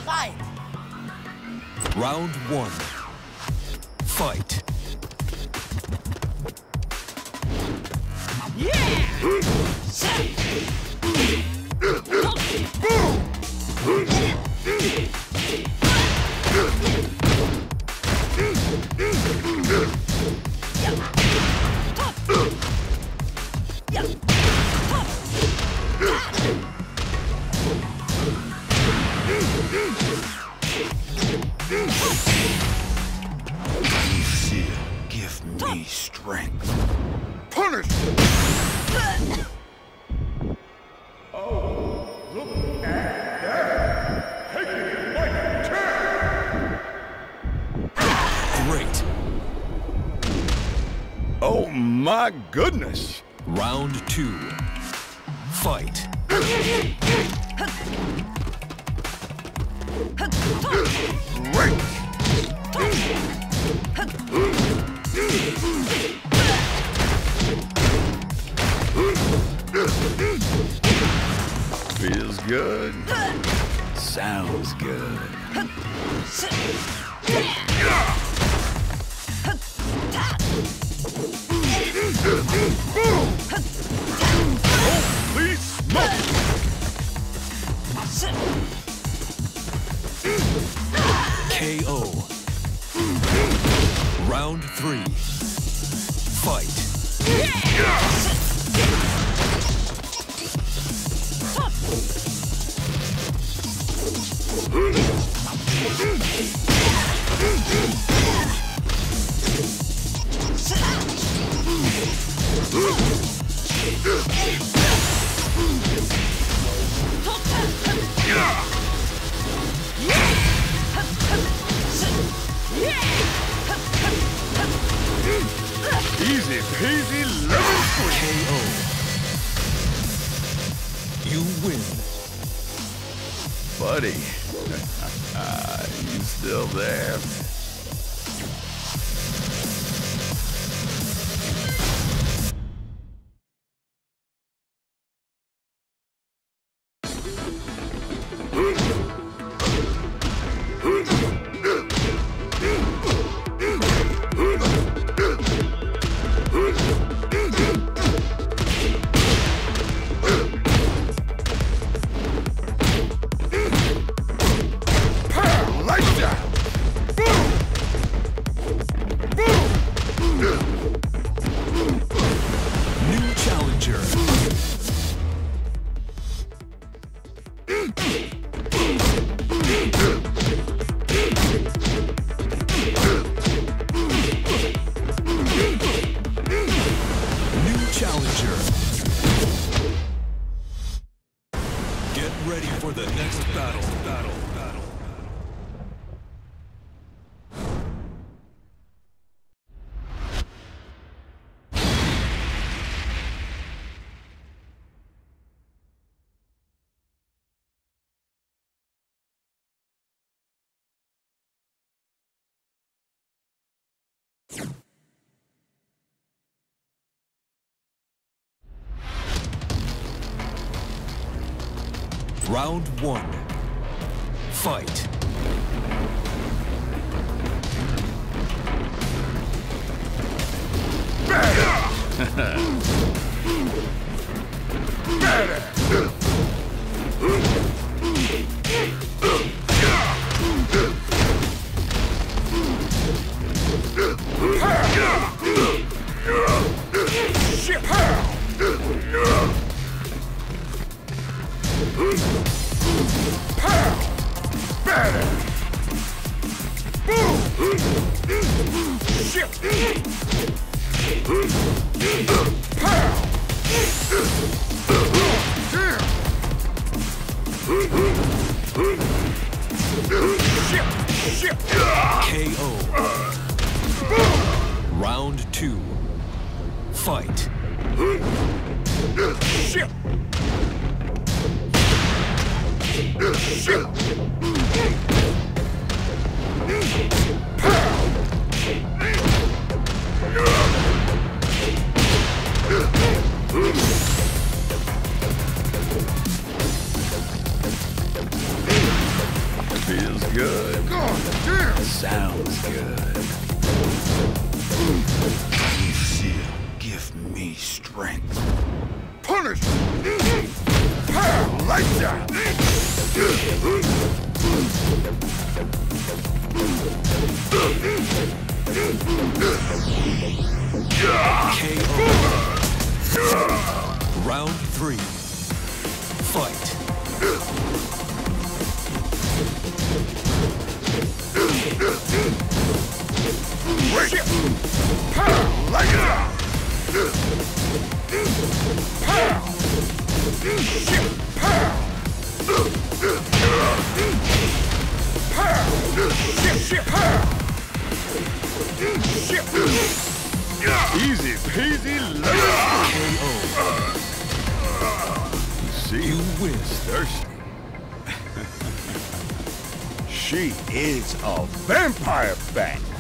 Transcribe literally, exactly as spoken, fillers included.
bereit. Round one. Fight. Fear, give me strength. Punish! Oh, look at that! Taking my turn! Great. Oh my goodness! Round two. Fight. Great! Feels good. Sounds good. Holy smoke! K O. Round three. Fight. Easy peasy lemon squeeze. K O. You win. Buddy, you still there? Round one. Fight. K O. Round two. Fight. good. God damn. Sounds good. You still give me strength. Punish. Pow, like that. K O. Round three. Fight. Wait. Pow, like that. Pow. Shit. Pow. Pow. Shit, shit, pow. Shit. Easy peasy lemon. K O. See, You win. thirsty. She is a vampire bat.